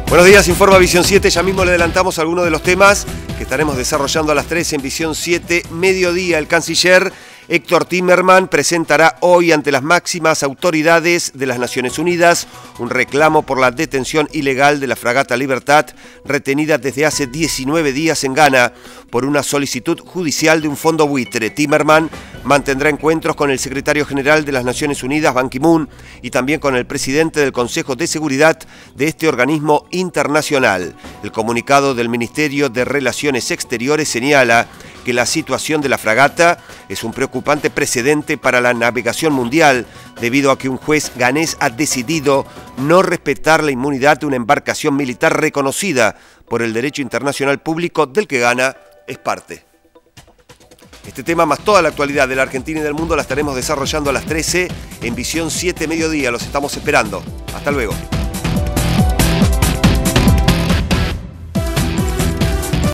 Buenos días, informa Visión 7. Ya mismo le adelantamos algunos de los temas que estaremos desarrollando a las 3 en Visión 7, mediodía. El canciller Héctor Timerman presentará hoy ante las máximas autoridades de las Naciones Unidas un reclamo por la detención ilegal de la fragata Libertad, retenida desde hace 19 días en Ghana por una solicitud judicial de un fondo buitre. Timerman mantendrá encuentros con el secretario general de las Naciones Unidas, Ban Ki-moon, y también con el presidente del Consejo de Seguridad de este organismo internacional. El comunicado del Ministerio de Relaciones Exteriores señala que la situación de la fragata es un preocupante precedente para la navegación mundial, debido a que un juez ganés ha decidido no respetar la inmunidad de una embarcación militar reconocida por el derecho internacional público del que Ghana es parte. Este tema más toda la actualidad de la Argentina y del mundo la estaremos desarrollando a las 13 en Visión 7 mediodía. Los estamos esperando. Hasta luego.